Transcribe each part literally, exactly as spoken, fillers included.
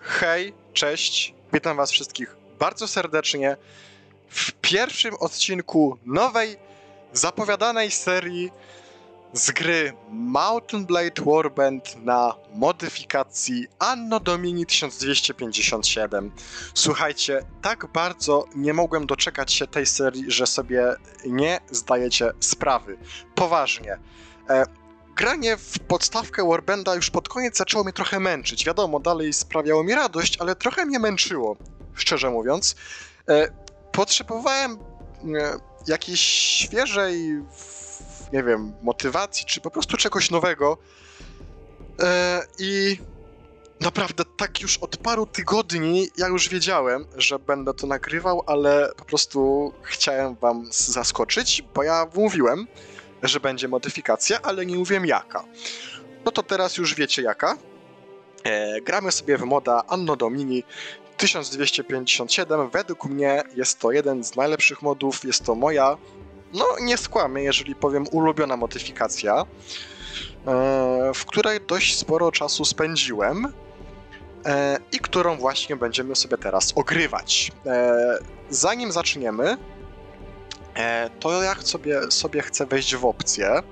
Hej, cześć, witam was wszystkich bardzo serdecznie w pierwszym odcinku nowej, zapowiadanej serii z gry Mount and Blade Warband na modyfikacji Anno Domini tysiąc dwieście pięćdziesiąt siedem. Słuchajcie, tak bardzo nie mogłem doczekać się tej serii, że sobie nie zdajecie sprawy. Poważnie. E, granie w podstawkę Warbanda już pod koniec zaczęło mnie trochę męczyć. Wiadomo, dalej sprawiało mi radość, ale trochę mnie męczyło, szczerze mówiąc. E, potrzebowałem e, jakiejś świeżej, nie wiem, motywacji, czy po prostu czegoś nowego. E, I naprawdę tak już od paru tygodni ja już wiedziałem, że będę to nagrywał, ale po prostu chciałem wam zaskoczyć, bo ja mówiłem, że będzie modyfikacja, ale nie mówiłem jaka. No to teraz już wiecie jaka. E, gramy sobie w moda Anno Domini tysiąc dwieście pięćdziesiąt siedem. Według mnie jest to jeden z najlepszych modów, jest to moja, no nie skłamię, jeżeli powiem, ulubiona modyfikacja, e, w której dość sporo czasu spędziłem e, i którą właśnie będziemy sobie teraz ogrywać. E, zanim zaczniemy, e, to ja sobie, sobie chcę wejść w opcję.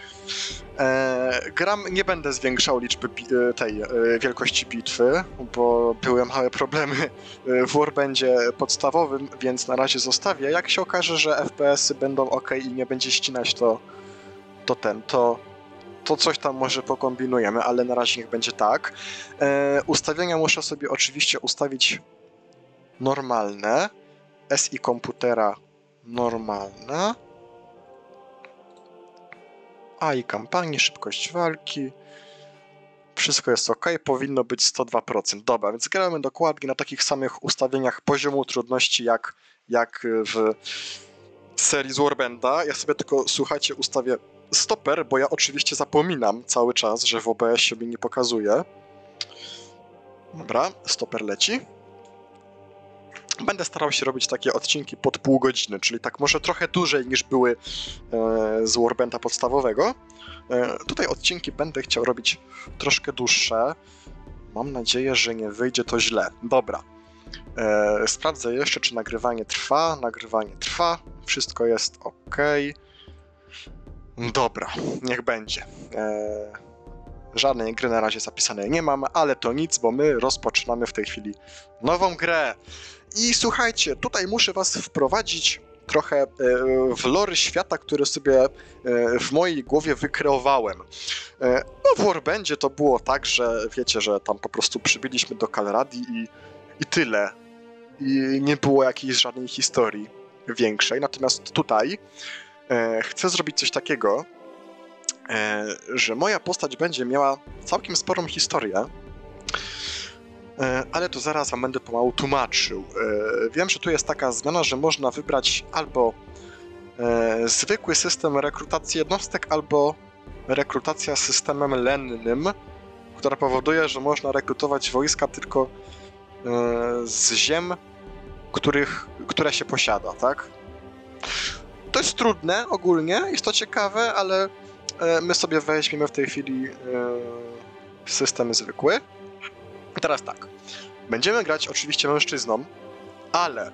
E, gram, nie będę zwiększał liczby bi- tej e, wielkości bitwy, bo były małe problemy w Warbandzie podstawowym, więc na razie zostawię. Jak się okaże, że F P S-y będą ok i nie będzie ścinać, to, to ten, to, to coś tam może pokombinujemy, ale na razie niech będzie tak. E, ustawienia muszę sobie oczywiście ustawić normalne. S I komputera normalne. A i kampanii, szybkość walki. Wszystko jest ok, powinno być sto dwa procent. Dobra, więc gramy dokładnie na takich samych ustawieniach poziomu trudności jak, jak w serii z Warbanda. Ja sobie tylko, słuchajcie, ustawię stoper, bo ja oczywiście zapominam cały czas, że w O B S-ie mi nie pokazuje. Dobra, stoper leci. Będę starał się robić takie odcinki pod pół godziny, czyli tak może trochę dłużej niż były e, z Warbanda podstawowego. E, tutaj odcinki będę chciał robić troszkę dłuższe. Mam nadzieję, że nie wyjdzie to źle. Dobra. E, sprawdzę jeszcze, czy nagrywanie trwa. Nagrywanie trwa. Wszystko jest ok. Dobra, niech będzie. E, żadnej gry na razie zapisanej nie mam, ale to nic, bo my rozpoczynamy w tej chwili nową grę. I słuchajcie, tutaj muszę was wprowadzić trochę w lore świata, który sobie w mojej głowie wykreowałem. No w Warbandzie to było tak, że wiecie, że tam po prostu przybyliśmy do Kalradii i, i tyle. I nie było jakiejś żadnej historii większej. Natomiast tutaj chcę zrobić coś takiego, że moja postać będzie miała całkiem sporą historię, ale to zaraz wam będę pomału tłumaczył. Wiem, że tu jest taka zmiana, że można wybrać albo zwykły system rekrutacji jednostek, albo rekrutacja systemem lennym, która powoduje, że można rekrutować wojska tylko z ziem, których, które się posiada, tak? To jest trudne ogólnie, jest to ciekawe, ale my sobie weźmiemy w tej chwili system zwykły. I teraz tak, będziemy grać oczywiście mężczyzną, ale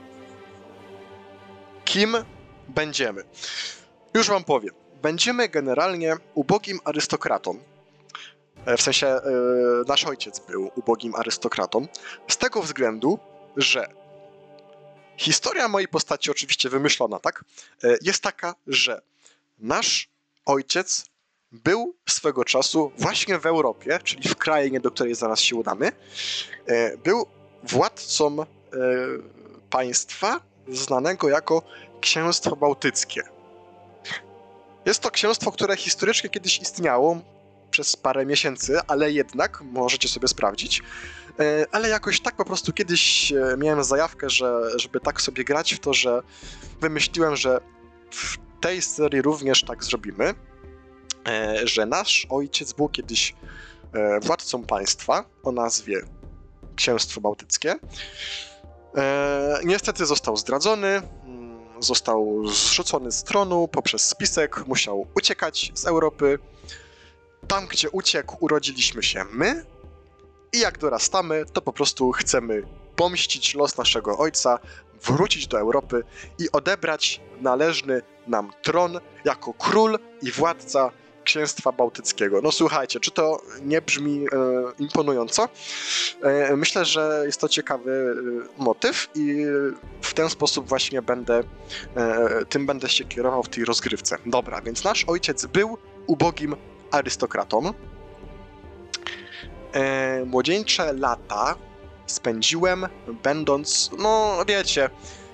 kim będziemy? Już wam powiem. Będziemy generalnie ubogim arystokratą. W sensie yy, nasz ojciec był ubogim arystokratą. Z tego względu, że historia mojej postaci, oczywiście wymyślona, tak? Yy, jest taka, że nasz ojciec był swego czasu właśnie w Europie, czyli w krainie, do której zaraz się udamy. Był władcą państwa znanego jako Księstwo Bałtyckie. Jest to księstwo, które historycznie kiedyś istniało przez parę miesięcy, ale jednak, możecie sobie sprawdzić, ale jakoś tak po prostu kiedyś miałem zajawkę, że, żeby tak sobie grać w to, że wymyśliłem, że w tej serii również tak zrobimy, że nasz ojciec był kiedyś władcą państwa o nazwie Księstwo Bałtyckie. Niestety został zdradzony, został zrzucony z tronu poprzez spisek, musiał uciekać z Europy. Tam, gdzie uciekł, urodziliśmy się my, i jak dorastamy, to po prostu chcemy pomścić los naszego ojca, wrócić do Europy i odebrać należny nam tron jako król i władca Księstwa Bałtyckiego. No słuchajcie, czy to nie brzmi e, imponująco? E, myślę, że jest to ciekawy e, motyw i w ten sposób właśnie będę, e, tym będę się kierował w tej rozgrywce. Dobra, więc nasz ojciec był ubogim arystokratą. E, młodzieńcze lata spędziłem będąc, no wiecie,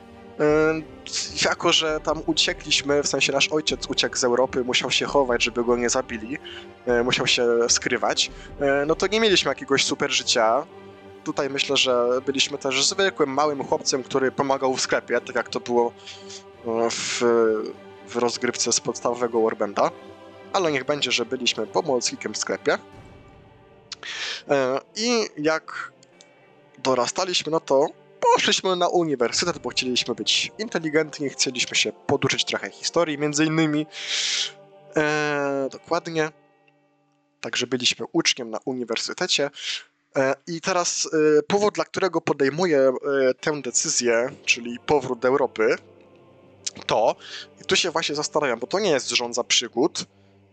jako że tam uciekliśmy, w sensie nasz ojciec uciekł z Europy, musiał się chować, żeby go nie zabili, musiał się skrywać, no to nie mieliśmy jakiegoś super życia. Tutaj myślę, że byliśmy też zwykłym, małym chłopcem, który pomagał w sklepie, tak jak to było w, w rozgrywce z podstawowego Warbanda, ale niech będzie, że byliśmy pomocnikiem w sklepie. I jak dorastaliśmy, no to poszliśmy na uniwersytet, bo chcieliśmy być inteligentni, chcieliśmy się poduczyć trochę historii, między innymi. Eee, dokładnie. Także byliśmy uczniem na uniwersytecie. Eee, I teraz e, powód, dla którego podejmuję e, tę decyzję, czyli powrót do Europy, to, i tu się właśnie zastanawiam, bo to nie jest rządza przygód,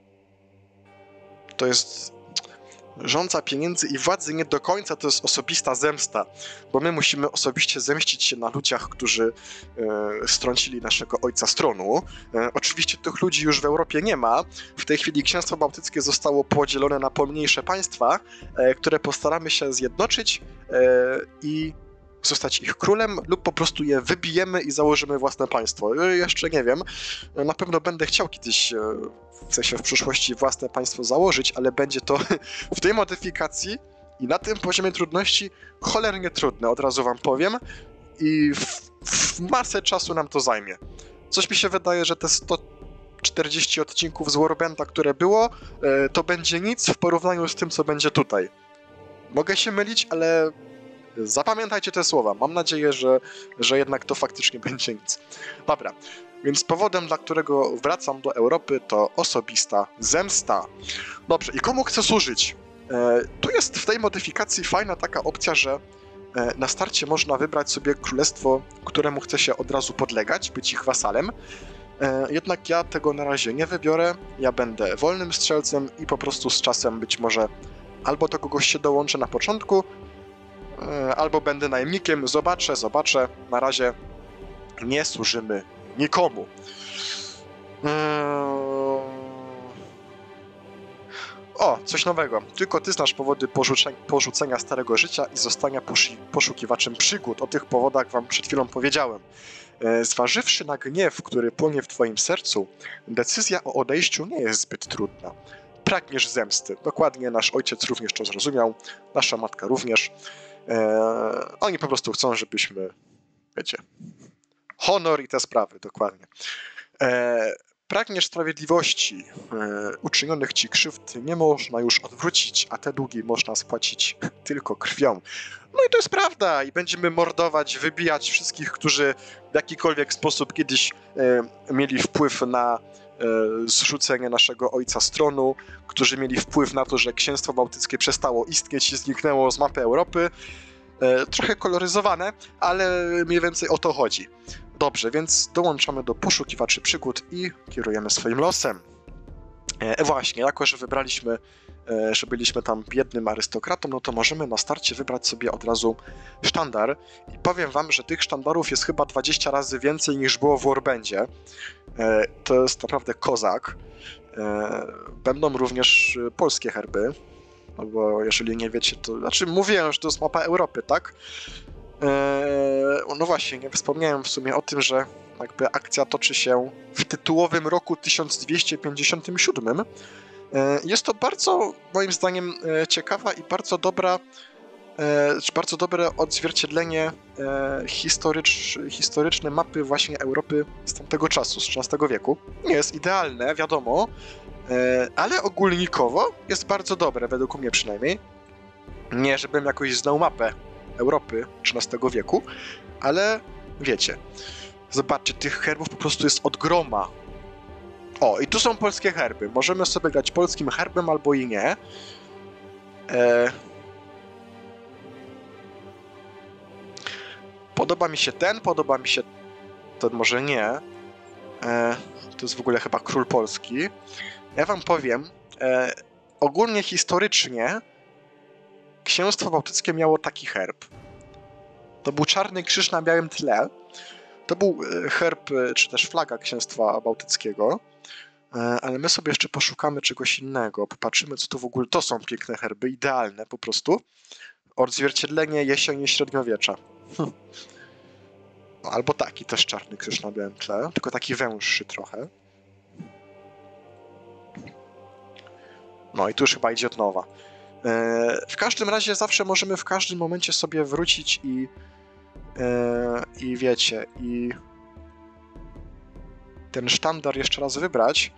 to jest rządza pieniędzy i władzy nie do końca, to jest osobista zemsta, bo my musimy osobiście zemścić się na ludziach, którzy e, strącili naszego ojca z tronu. E, oczywiście tych ludzi już w Europie nie ma. W tej chwili Księstwo Bałtyckie zostało podzielone na pomniejsze państwa, e, które postaramy się zjednoczyć e, i zostać ich królem, lub po prostu je wybijemy i założymy własne państwo. E, jeszcze nie wiem. E, na pewno będę chciał kiedyś e, w sensie w przyszłości własne państwo założyć, ale będzie to w tej modyfikacji i na tym poziomie trudności cholernie trudne, od razu wam powiem, i w, w masę czasu nam to zajmie. Coś mi się wydaje, że te sto czterdzieści odcinków z Warbanda, które było, to będzie nic w porównaniu z tym, co będzie tutaj. Mogę się mylić, ale zapamiętajcie te słowa. Mam nadzieję, że, że jednak to faktycznie będzie nic. Dobra. Więc powodem, dla którego wracam do Europy, to osobista zemsta. Dobrze, i komu chcę służyć? E, tu jest w tej modyfikacji fajna taka opcja, że e, na starcie można wybrać sobie królestwo, któremu chce się od razu podlegać, być ich wasalem. E, jednak ja tego na razie nie wybiorę. Ja będę wolnym strzelcem i po prostu z czasem być może albo do kogoś się dołączę na początku, e, albo będę najemnikiem. Zobaczę, zobaczę. Na razie nie służymy nikomu. O, coś nowego. Tylko ty znasz powody porzucenia, porzucenia starego życia i zostania poszy- poszukiwaczem przygód. O tych powodach wam przed chwilą powiedziałem. Zważywszy na gniew, który płonie w twoim sercu, decyzja o odejściu nie jest zbyt trudna. Pragniesz zemsty. Dokładnie, nasz ojciec również to zrozumiał, nasza matka również. Eee, oni po prostu chcą, żebyśmy, wiecie, honor i te sprawy, dokładnie. E, pragniesz sprawiedliwości, e, uczynionych ci krzywd nie można już odwrócić, a te długi można spłacić tylko krwią. No i to jest prawda i będziemy mordować, wybijać wszystkich, którzy w jakikolwiek sposób kiedyś e, mieli wpływ na e, zrzucenie naszego ojca z tronu, którzy mieli wpływ na to, że Księstwo Bałtyckie przestało istnieć i zniknęło z mapy Europy. E, trochę koloryzowane, ale mniej więcej o to chodzi. Dobrze, więc dołączamy do poszukiwaczy przygód i kierujemy swoim losem. E, właśnie, jako że wybraliśmy, e, że byliśmy tam biednym arystokratą, no to możemy na starcie wybrać sobie od razu sztandar. I powiem wam, że tych sztandarów jest chyba dwadzieścia razy więcej niż było w Warbandzie. E, to jest naprawdę kozak. E, będą również polskie herby. No bo jeżeli nie wiecie, to... Znaczy mówiłem, że to jest mapa Europy, tak? Eee, no właśnie, nie wspomniałem w sumie o tym, że jakby akcja toczy się w tytułowym roku tysiąc dwieście pięćdziesiątym siódmym. Eee, jest to bardzo, moim zdaniem, e, ciekawa i bardzo dobra, e, bardzo dobre odzwierciedlenie e, historycz, historyczne mapy właśnie Europy z tamtego czasu, z trzynastego wieku. Nie jest idealne, wiadomo, ale ogólnikowo jest bardzo dobre, według mnie przynajmniej. Nie, żebym jakoś znał mapę Europy trzynastego wieku, ale wiecie, zobaczcie, tych herbów po prostu jest od groma. O, i tu są polskie herby. Możemy sobie grać polskim herbem albo i nie. E... Podoba mi się ten, podoba mi się ten, może nie. E, to jest w ogóle chyba król Polski. Ja wam powiem, e, ogólnie historycznie Księstwo Bałtyckie miało taki herb. To był czarny krzyż na białym tle. To był herb, czy też flaga Księstwa Bałtyckiego. Ale my sobie jeszcze poszukamy czegoś innego. Popatrzymy, co to w ogóle... To są piękne herby, idealne po prostu. Odzwierciedlenie jesieni średniowiecza. Hm. No, albo taki też czarny krzyż na białym tle, tylko taki węższy trochę. No i tu już chyba idzie od nowa. W każdym razie zawsze możemy w każdym momencie sobie wrócić i i wiecie, i ten sztandar jeszcze raz wybrać,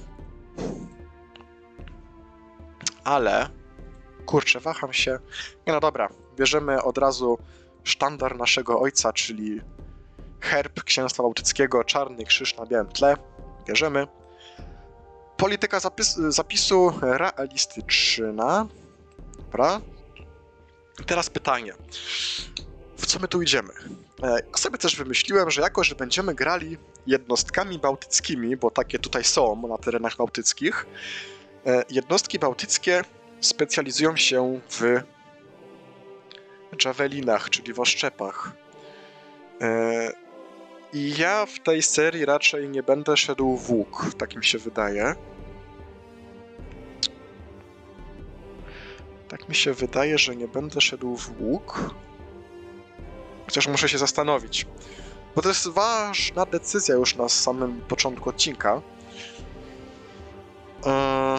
ale kurczę, waham się. Nie, no dobra, bierzemy od razu sztandar naszego ojca, czyli herb Księstwa Bałtyckiego, czarny krzyż na białym tle. Bierzemy. Polityka zapis zapisu realistyczna. Dobra. Teraz pytanie. W co my tu idziemy? Ja sobie też wymyśliłem, że jako, że będziemy grali jednostkami bałtyckimi, bo takie tutaj są na terenach bałtyckich, jednostki bałtyckie specjalizują się w javelinach, czyli w oszczepach. I ja w tej serii raczej nie będę szedł w łuk, tak mi się wydaje. Tak mi się wydaje, że nie będę szedł w łuk. Chociaż muszę się zastanowić. Bo to jest ważna decyzja już na samym początku odcinka. Eee...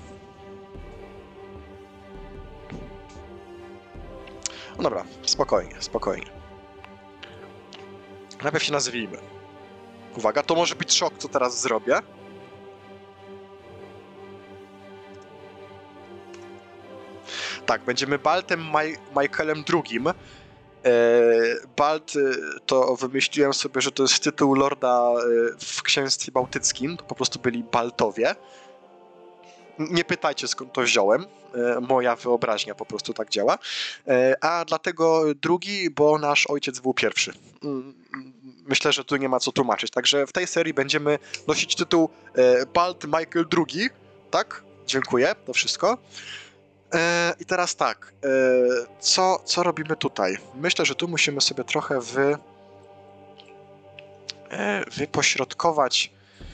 No dobra, spokojnie, spokojnie. Najpierw się nazwijmy. Uwaga, to może być szok, co teraz zrobię. Tak, będziemy Baltem Maj Michaelem drugim. Balt to wymyśliłem sobie, że to jest tytuł lorda w Księstwie Bałtyckim, to po prostu byli Baltowie. Nie pytajcie, skąd to wziąłem, moja wyobraźnia po prostu tak działa. A dlatego drugi, bo nasz ojciec był pierwszy. Myślę, że tu nie ma co tłumaczyć, także w tej serii będziemy nosić tytuł Balt Michael drugi, tak? Dziękuję, to wszystko. I teraz tak, co, co robimy tutaj? Myślę, że tu musimy sobie trochę wy, wypośrodkować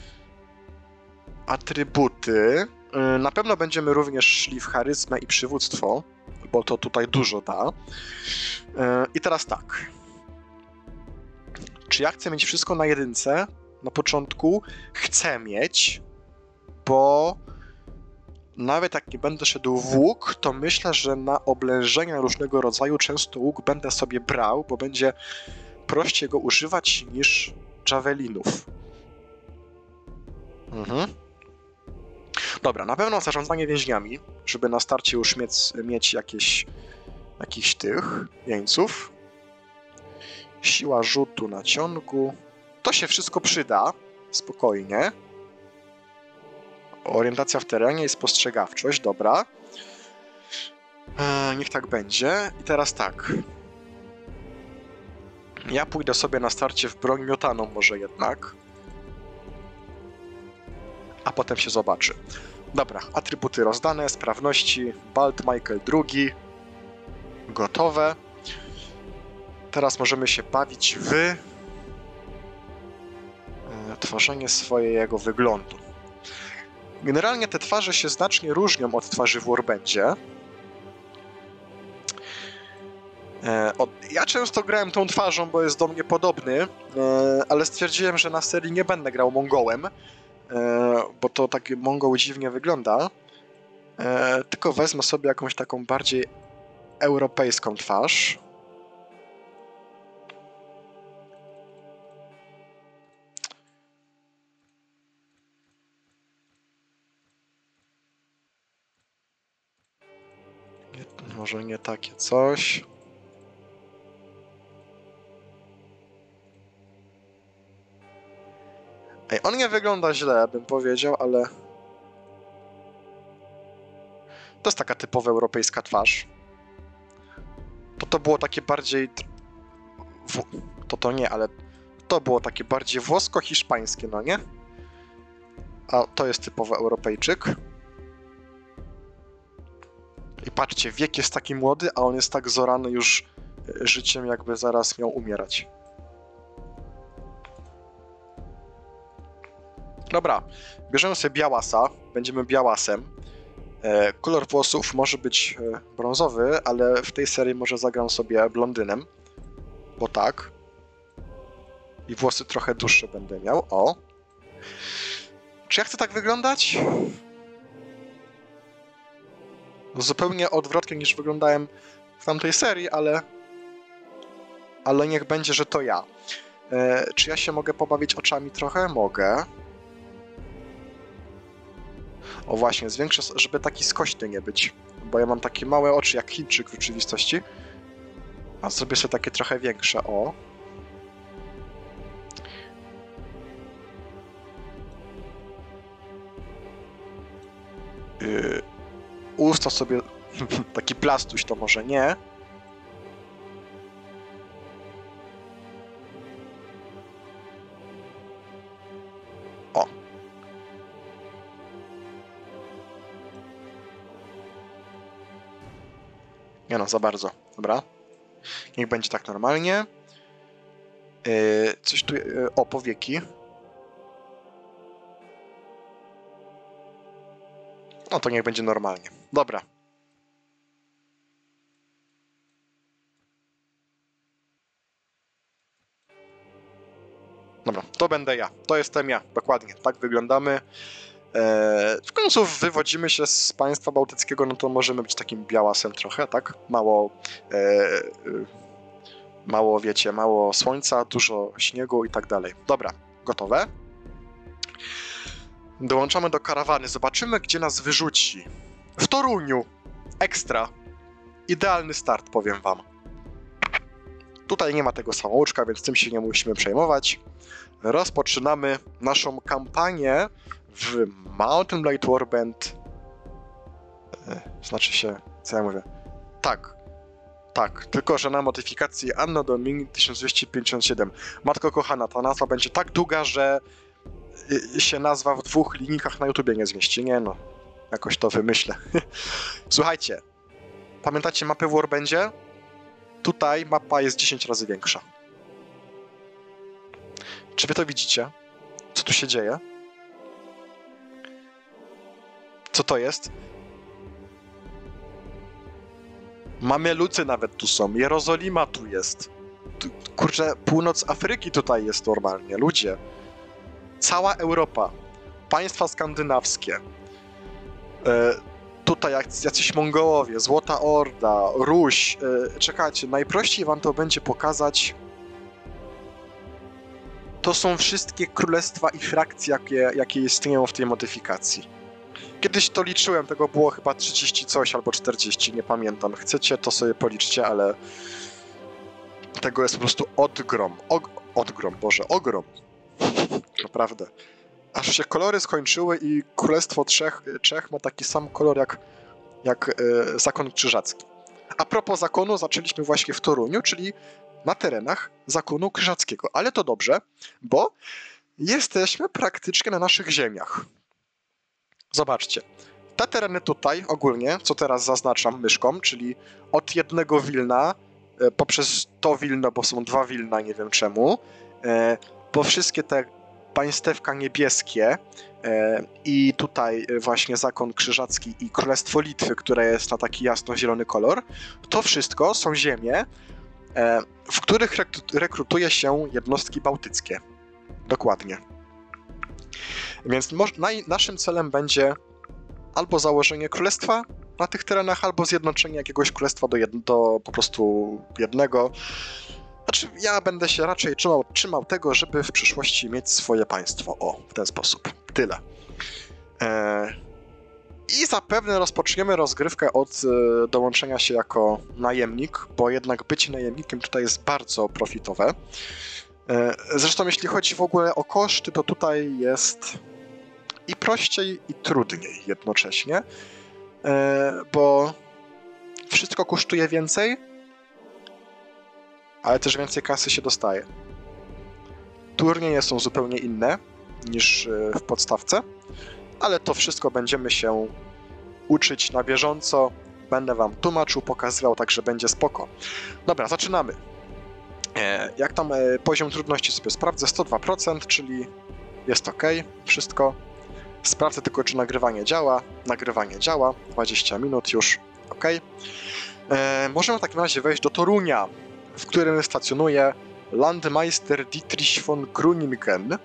atrybuty. Na pewno będziemy również szli w charyzmę i przywództwo, bo to tutaj dużo da. I teraz tak. Czy ja chcę mieć wszystko na jedynce? Na początku chcę mieć, bo nawet jak nie będę szedł w łuk, to myślę, że na oblężenia różnego rodzaju często łuk będę sobie brał, bo będzie prościej go używać niż javelinów. Mhm. Dobra, na pewno zarządzanie więźniami, żeby na starcie już mieć, mieć jakieś jakichś tych jeńców. Siła rzutu na ciągu. To się wszystko przyda, spokojnie. Orientacja w terenie i spostrzegawczość, dobra. Eee, niech tak będzie. I teraz tak. Ja pójdę sobie na starcie w broń miotaną może jednak. A potem się zobaczy. Dobra, atrybuty rozdane, sprawności, Balt Michael drugi. Gotowe. Teraz możemy się bawić w eee, tworzenie swojego wyglądu. Generalnie te twarze się znacznie różnią od twarzy w Warbandzie. E, od, ja często grałem tą twarzą, bo jest do mnie podobny, e, ale stwierdziłem, że na serii nie będę grał Mongołem, e, bo to tak Mongol dziwnie wygląda, e, tylko wezmę sobie jakąś taką bardziej europejską twarz. Może nie takie coś. Ej, on nie wygląda źle, bym powiedział, ale... To jest taka typowa europejska twarz. To to było takie bardziej W... To to nie, ale to było takie bardziej włosko-hiszpańskie, no nie? A to jest typowy Europejczyk. I patrzcie, wiek jest taki młody, a on jest tak zorany już życiem, jakby zaraz miał umierać. Dobra, bierzemy sobie białasa, będziemy białasem. E, kolor włosów może być e, brązowy, ale w tej serii może zagram sobie blondynem. Bo tak. I włosy trochę dłuższe będę miał. O! Czy ja chcę tak wyglądać? Zupełnie odwrotnie niż wyglądałem w tamtej serii, ale... Ale niech będzie, że to ja. E, czy ja się mogę pobawić oczami trochę? Mogę. O właśnie, zwiększę, żeby taki skośny nie być. Bo ja mam takie małe oczy jak Chińczyk w rzeczywistości. A zrobię sobie takie trochę większe, o. Yy, usta sobie... taki plastuś to może nie. O. Nie no, za bardzo. Dobra. Niech będzie tak normalnie. Yy, coś tu... Yy, o, powieki. No to niech będzie normalnie. Dobra. Dobra, to będę ja. To jestem ja. Dokładnie. Tak wyglądamy. Eee, w końcu wywodzimy się z państwa bałtyckiego, no to możemy być takim białasem trochę, tak? Mało... Eee, mało, wiecie, mało słońca, dużo śniegu i tak dalej. Dobra, gotowe. Dołączamy do karawany. Zobaczymy, gdzie nas wyrzuci. W Toruniu. Ekstra. Idealny start, powiem wam. Tutaj nie ma tego samouczka, więc tym się nie musimy przejmować. Rozpoczynamy naszą kampanię w Mount and Blade Warband. Znaczy się, co ja mówię? Tak. Tak, tylko że na modyfikacji Anno Domini tysiąc dwieście pięćdziesiąt siedem. Matko kochana, ta nazwa będzie tak długa, że się nazwa w dwóch linijkach na YouTubie nie zmieści. Nie no, jakoś to wymyślę. Słuchajcie, pamiętacie mapę w Warbandzie? Tutaj mapa jest dziesięć razy większa. Czy wy to widzicie? Co tu się dzieje? Co to jest? Mamelucy nawet tu są, Jerozolima tu jest. Tu, kurczę, północ Afryki tutaj jest normalnie, ludzie. Cała Europa, państwa skandynawskie. E, tutaj jak, jacyś Mongołowie, Złota Orda, Ruś. E, czekajcie, najprościej wam to będzie pokazać. To są wszystkie królestwa i frakcje, jakie, jakie istnieją w tej modyfikacji. Kiedyś to liczyłem, tego było chyba trzydzieści coś albo czterdzieści, nie pamiętam. Chcecie, to sobie policzcie, ale tego jest po prostu odgrom. Og odgrom, Boże, ogrom. Naprawdę. Aż się kolory skończyły i Królestwo Czech, Czech ma taki sam kolor jak, jak e, Zakon Krzyżacki. A propos zakonu, zaczęliśmy właśnie w Toruniu, czyli na terenach Zakonu Krzyżackiego. Ale to dobrze, bo jesteśmy praktycznie na naszych ziemiach. Zobaczcie, te tereny tutaj ogólnie, co teraz zaznaczam myszką, czyli od jednego Wilna, e, poprzez to Wilno, bo są dwa Wilna, nie wiem czemu, e, po wszystkie te państewka niebieskie e, i tutaj właśnie Zakon Krzyżacki i Królestwo Litwy, które jest na taki jasno-zielony kolor, to wszystko są ziemie, e, w których rekrutuje się jednostki bałtyckie. Dokładnie. Więc naszym celem będzie albo założenie królestwa na tych terenach, albo zjednoczenie jakiegoś królestwa do, jed- do po prostu jednego. Znaczy, ja będę się raczej trzymał, trzymał tego, żeby w przyszłości mieć swoje państwo. O, w ten sposób. Tyle. Eee, I zapewne rozpoczniemy rozgrywkę od e, dołączenia się jako najemnik, bo jednak bycie najemnikiem tutaj jest bardzo profitowe. Zresztą jeśli chodzi w ogóle o koszty, to tutaj jest i prościej, i trudniej jednocześnie, bo wszystko kosztuje więcej, ale też więcej kasy się dostaje. Turnieje są zupełnie inne niż w podstawce, ale to wszystko będziemy się uczyć na bieżąco. Będę wam tłumaczył, pokazywał, także będzie spoko. Dobra, zaczynamy. E, jak tam e, poziom trudności sobie sprawdzę? sto dwa procent, czyli jest ok, wszystko. Sprawdzę tylko, czy nagrywanie działa. Nagrywanie działa, dwadzieścia minut już, ok. E, możemy w takim razie wejść do Torunia, w którym stacjonuje Landmeister Dietrich von Gruningen.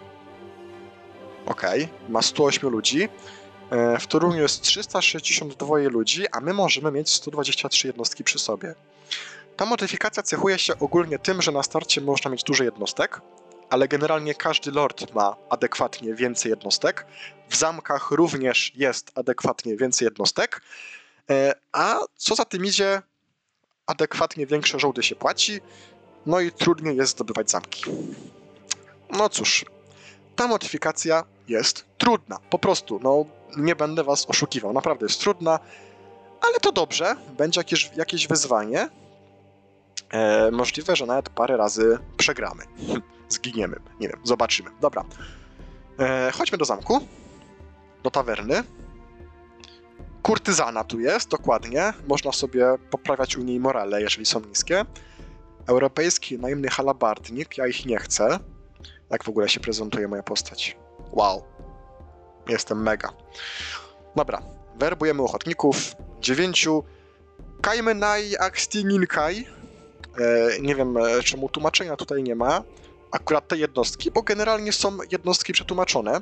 Ok, ma sto osiem ludzi. E, w Toruniu jest trzysta sześćdziesiąt dwa ludzi, a my możemy mieć sto dwadzieścia trzy jednostki przy sobie. Ta modyfikacja cechuje się ogólnie tym, że na starcie można mieć dużo jednostek, ale generalnie każdy lord ma adekwatnie więcej jednostek. W zamkach również jest adekwatnie więcej jednostek, a co za tym idzie, adekwatnie większe żołdy się płaci, no i trudniej jest zdobywać zamki. No cóż, ta modyfikacja jest trudna, po prostu, no nie będę was oszukiwał, naprawdę jest trudna, ale to dobrze, będzie jakieś, jakieś wyzwanie. E, możliwe, że nawet parę razy przegramy. Zginiemy. Nie wiem, zobaczymy. Dobra. E, chodźmy do zamku. Do tawerny. Kurtyzana tu jest, dokładnie. Można sobie poprawiać u niej morale, jeżeli są niskie. Europejski najemny halabardnik. Ja ich nie chcę. Jak w ogóle się prezentuje moja postać. Wow. Jestem mega. Dobra. Werbujemy ochotników. Dziewięciu. Kajmenai Akstinginkai. E, nie wiem, czemu tłumaczenia tutaj nie ma. Akurat te jednostki, bo generalnie są jednostki przetłumaczone.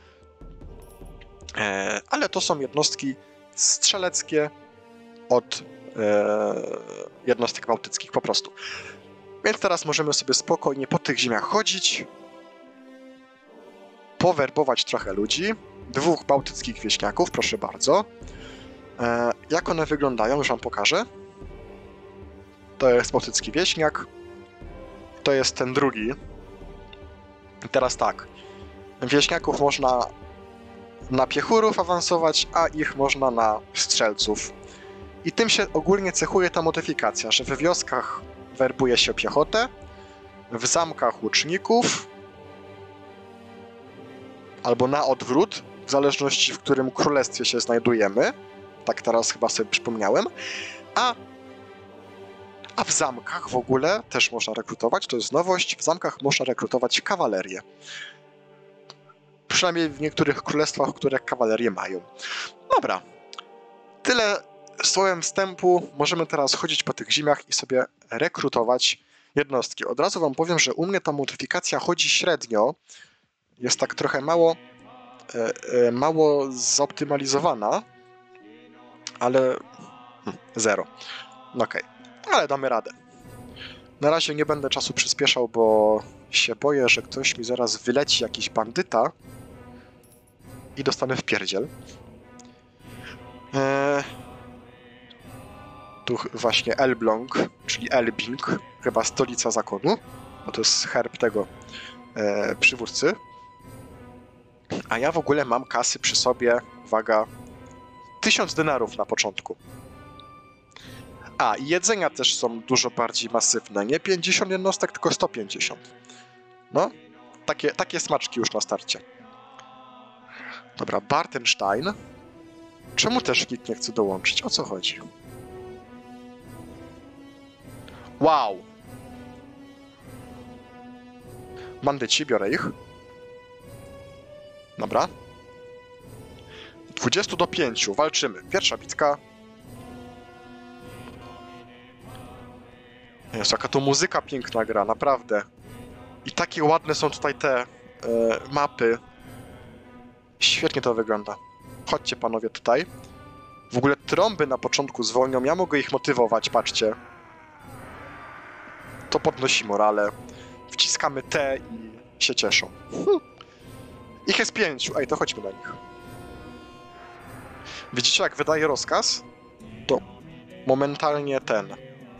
E, ale to są jednostki strzeleckie od e, jednostek bałtyckich po prostu. Więc teraz możemy sobie spokojnie po tych ziemiach chodzić. Powerbować trochę ludzi. Dwóch bałtyckich wieśniaków, proszę bardzo. E, jak one wyglądają, już wam pokażę. To jest bałtycki wieśniak. To jest ten drugi. I teraz tak. Wieśniaków można na piechurów awansować, a ich można na strzelców. I tym się ogólnie cechuje ta modyfikacja, że w wioskach werbuje się piechotę, w zamkach łuczników, albo na odwrót, w zależności w którym królestwie się znajdujemy. Tak teraz chyba sobie przypomniałem. A A w zamkach w ogóle też można rekrutować, to jest nowość, w zamkach można rekrutować kawalerię. Przynajmniej w niektórych królestwach, które kawalerię mają. Dobra, tyle słowem wstępu, możemy teraz chodzić po tych ziemiach i sobie rekrutować jednostki. Od razu wam powiem, że u mnie ta modyfikacja chodzi średnio, jest tak trochę mało, e, e, mało zoptymalizowana, ale hmm, zero. Okej. Okay. Ale damy radę. Na razie nie będę czasu przyspieszał, bo się boję, że ktoś mi zaraz wyleci, jakiś bandyta i dostanę w pierdziel. Eee... Tu właśnie Elbląg, czyli Elbing, chyba stolica zakonu, bo to jest herb tego e, przywódcy. A ja w ogóle mam kasy przy sobie, uwaga, tysiąc denarów na początku. A, i jedzenia też są dużo bardziej masywne. Nie pięćdziesiąt jednostek, tylko sto pięćdziesiąt. No, takie, takie smaczki już na starcie. Dobra, Bartenstein. Czemu też nikt nie chce dołączyć? O co chodzi? Wow! Bandyci, biorę ich. Dobra. dwadzieścia do pięciu, walczymy. Pierwsza bitka. Jest jaka to muzyka piękna gra, naprawdę. I takie ładne są tutaj te e, mapy. Świetnie to wygląda. Chodźcie panowie tutaj. W ogóle trąby na początku zwolnią, ja mogę ich motywować, patrzcie. To podnosi morale. Wciskamy T i się cieszą. Hm. Ich jest pięciu, ej, to chodźmy na nich. Widzicie, jak wydaje rozkaz? To momentalnie ten...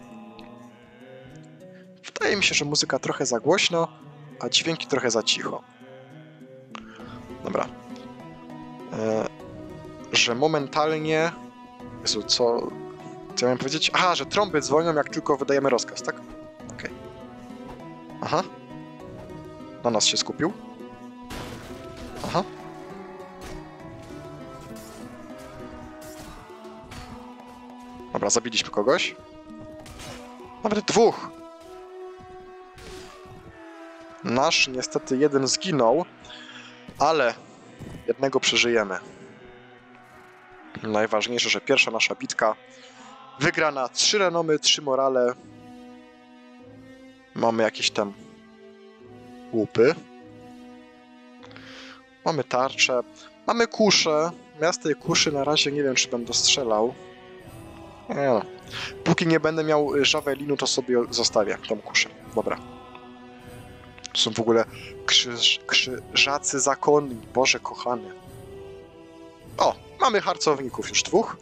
Wydaje mi się, że muzyka trochę za głośno, a dźwięki trochę za cicho. Dobra. E, że momentalnie... Jezu, co... Co ja miałem powiedzieć? Aha, że trąby dzwonią, jak tylko wydajemy rozkaz, tak? Okej. Okay. Aha. Na nas się skupił. Aha. Dobra, zabiliśmy kogoś. Nawet dwóch. Nasz niestety jeden zginął, ale jednego przeżyjemy. Najważniejsze, że pierwsza nasza bitka wygrana. Trzy renomy, trzy morale. Mamy jakieś tam łupy. Mamy tarczę. Mamy kuszę. Ja z tej kuszy na razie nie wiem, czy będę strzelał. Nie. Póki nie będę miał żawelinu, to sobie zostawię tą kuszę. Dobra. To są w ogóle krzyż, krzyżacy zakonni. Boże kochany. O, mamy harcowników już dwóch.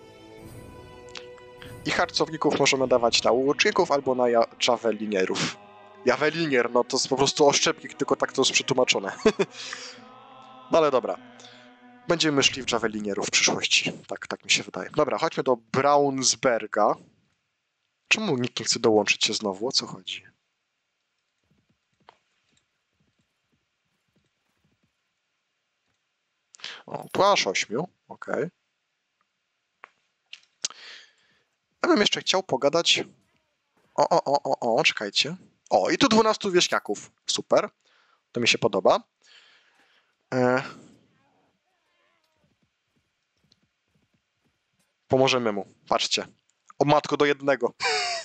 I harcowników możemy dawać na łuczników albo na ja javelinierów. Javelinier, no to jest po prostu oszczepnik, tylko tak to jest przetłumaczone. No ale dobra. Będziemy szli w javelinierów w przyszłości. Tak, tak mi się wydaje. Dobra, chodźmy do Braunsberga. Czemu nikt nie chce dołączyć się znowu? O co chodzi? O, tu aż ośmiu. Okej. Okay. Ja bym jeszcze chciał pogadać... O, o, o, o, o, czekajcie. O, i tu dwunastu wieśniaków. Super. To mi się podoba. E... Pomożemy mu. Patrzcie. O matko, do jednego.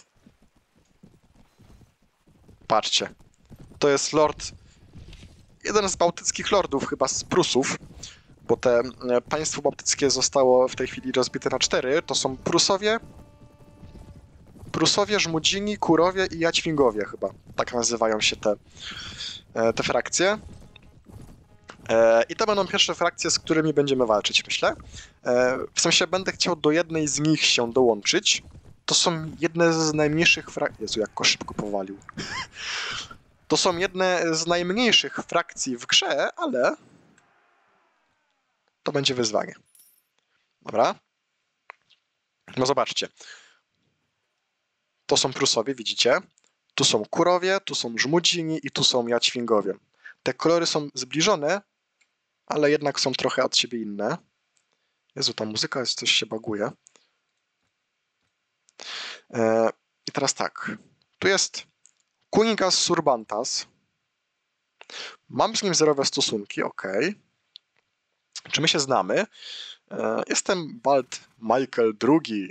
Patrzcie. To jest lord... Jeden z bałtyckich lordów, chyba z Prusów, bo te państwo bałtyckie zostało w tej chwili rozbite na cztery. To są Prusowie, Prusowie, Żmudzini, Kurowie i Jaćwingowie chyba. Tak nazywają się te, te frakcje. I to będą pierwsze frakcje, z którymi będziemy walczyć, myślę. W sensie będę chciał do jednej z nich się dołączyć. To są jedne z najmniejszych frakcji... Jezu, jak go szybko powalił. To są jedne z najmniejszych frakcji w grze, ale to będzie wyzwanie. Dobra? No zobaczcie. To są Prusowie, widzicie? Tu są Kurowie, tu są Żmudzini i tu są Jaćwingowie. Te kolory są zbliżone, ale jednak są trochę od siebie inne. Jezu, ta muzyka jest, coś się baguje. E, I teraz tak. Tu jest Kunigas Surbantas. Mam z nim zerowe stosunki, ok. Czy my się znamy? E, jestem Bald Michael drugi.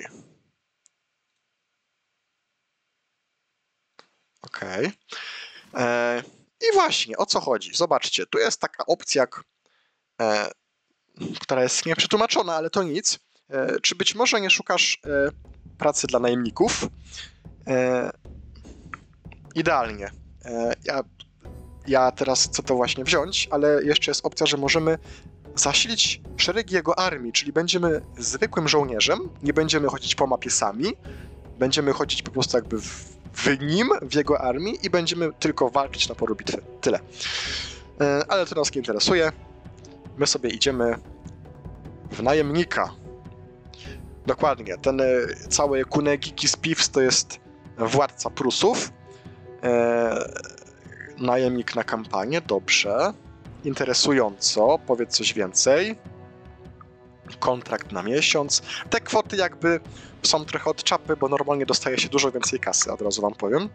Ok. E, I właśnie, o co chodzi? Zobaczcie, tu jest taka opcja, jak, e, która jest nieprzetłumaczona, ale to nic. E, czy być może nie szukasz e, pracy dla najemników? E, idealnie. E, ja, ja teraz chcę to właśnie wziąć, ale jeszcze jest opcja, że możemy zasilić szeregi jego armii, czyli będziemy zwykłym żołnierzem, nie będziemy chodzić po mapie sami, będziemy chodzić po prostu jakby w, w nim, w jego armii i będziemy tylko walczyć na polu bitwy. Tyle. E, ale to nas nie interesuje. My sobie idziemy w najemnika. Dokładnie. Ten e, cały Kunegiki Spiffs to jest władca Prusów. E, najemnik na kampanię. Dobrze. Interesująco. Powiedz coś więcej. Kontrakt na miesiąc. Te kwoty jakby są trochę od czapy, bo normalnie dostaje się dużo więcej kasy, od razu wam powiem.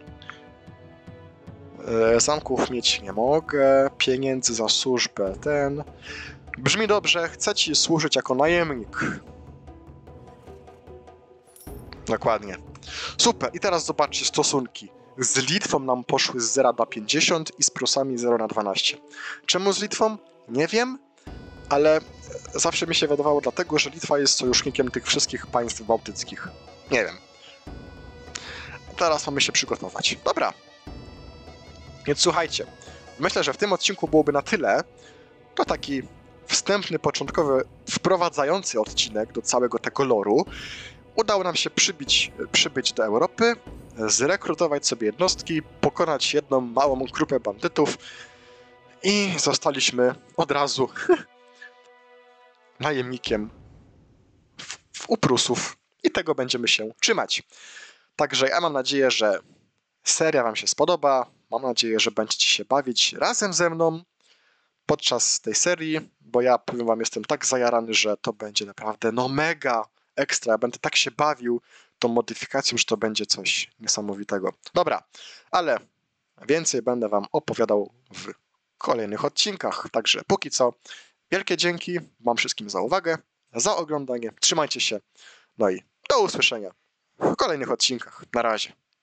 E, zamków mieć nie mogę. Pieniędzy za służbę ten. Brzmi dobrze. Chcę ci służyć jako najemnik. Dokładnie. Super. I teraz zobaczcie stosunki. Z Litwą nam poszły z zera na pięćdziesiąt i z Prusami zero na dwanaście. Czemu z Litwą? Nie wiem, ale zawsze mi się wydawało dlatego, że Litwa jest sojusznikiem tych wszystkich państw bałtyckich. Nie wiem. Teraz mamy się przygotować. Dobra. Więc słuchajcie. Myślę, że w tym odcinku byłoby na tyle. To taki wstępny, początkowy, wprowadzający odcinek do całego tego loru. Udało nam się przybić, przybyć do Europy, zrekrutować sobie jednostki, pokonać jedną małą grupę bandytów i zostaliśmy od razu najemnikiem w, w u Prusów i tego będziemy się trzymać. Także ja mam nadzieję, że seria wam się spodoba. mam nadzieję, że będziecie się bawić razem ze mną podczas tej serii, bo ja powiem wam, jestem tak zajarany, że to będzie naprawdę no mega ekstra. Ja będę tak się bawił tą modyfikacją, że to będzie coś niesamowitego. Dobra, ale więcej będę wam opowiadał w kolejnych odcinkach. Także póki co, wielkie dzięki wam wszystkim za uwagę, za oglądanie. Trzymajcie się, no i do usłyszenia w kolejnych odcinkach. Na razie.